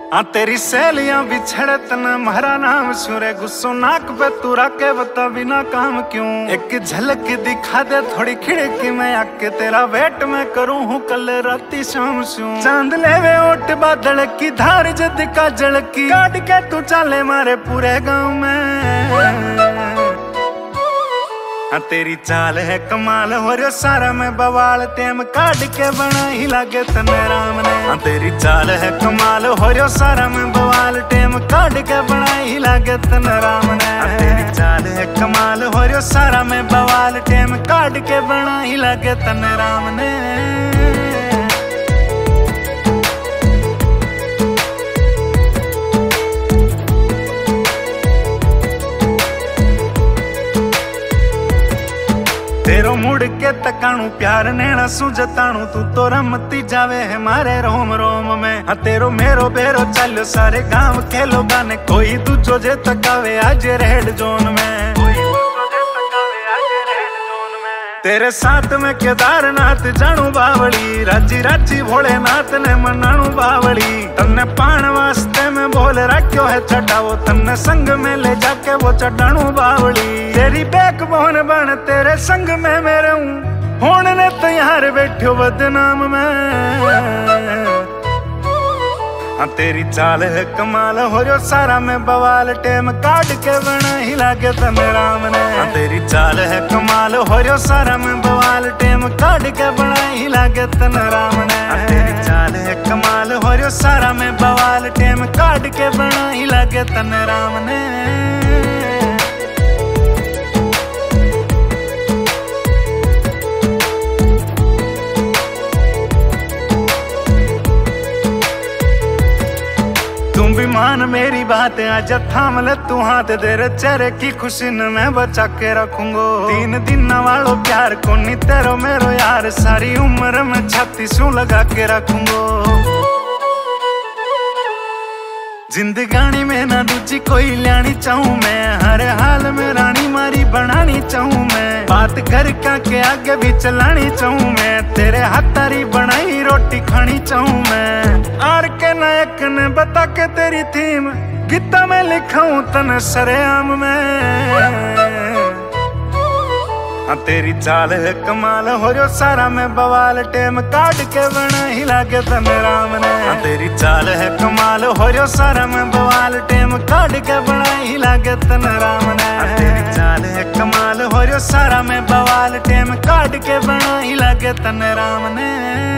तेरी सहेलियां बिछड़े तने महरा नाम सुरे गुस्सो नाक पे तू रखे बता बिना काम क्यों। एक झलक दिखा दे थोड़ी खिड़की में आके तेरा वेट मैं करूं हूँ कल राती शाम सू। चांद लेवे ओट बादल की धार जद का जड़की काट के तू चाले मारे पूरे गांव में। तेरी चाल है कमाल हो रो सारा में बवाल टेम काट के बना ही लागे तने राम ने। तेरी चाल है कमाल हो रो सारा में बवाल टेम काट के बना ही लागे तने राम ने। तेरी चाल है कमाल हो रो सारा में बवाल टेम काट के बना ही लागे तने राम ने। तेरो मुड़ के तकाणू प्यार नैना सुजताणू तू तो रमती जावे है मारे रोम रोम में। तेरो मेरो बेरो चलो सारे गांव के लोगा ने कोई दूजो जे तकावे आज रेड जोन में। तेरे साथ में केदारनाथ जानू बावली राजी राजी भोलेनाथ ने मनाणू बावली। तन्ने पान वास्ते में बोल रखो है चढ़ाओ तन्ने संग में ले जाके वो चढ़ाणू बावली। तेरी बैकबोन बन तेरे संग में मैं रहूं होने ने तैयार बैठो बदनाम में। तेरी चाल है कमाल हो जो सारा में बवाल टेम काट के बना ही लागे तने राम ने। तेरी चाल है कमाल हो जो सारा में बवाल टेम काट के बना ही लागे तने राम ने। तेरी चाल है कमाल हो जो सारा में बवाल टेम काट के बना ही लागे तने राम ने। मान मेरी बात आज थाम ले तू हाथ तेरे चेहरे की खुशी न मैं बचा के रखूंगो। 3 दिन वालो प्यार को नी तेरो मेरो यार सारी उम्र में छाती सू लगा के रखूंगो। जिंदगानी में ना दूजी कोई लानी चाहूं मैं हर हाल में रानी मारी बनानी चाहूं मैं। बात घर का के आगे भी चलानी चाहूं मैं तेरे हाथारी बनाई रोटी खानी चाहूं मैं। आर के नायक ने बता के तेरी थीम गीता में लिखाऊं तन सरेआम में। तेरी चाल है कमाल हो जो सारा में बवाल टेम काट के बना ही लागे तने राम ने। तेरी चाल है कमाल हो जो सारा में बवाल टेम काट के बना ही लागे तने राम ने। तेरी चाल है कमाल हो जो सारा में बवाल टेम काट के बना ही लागे तने राम ने।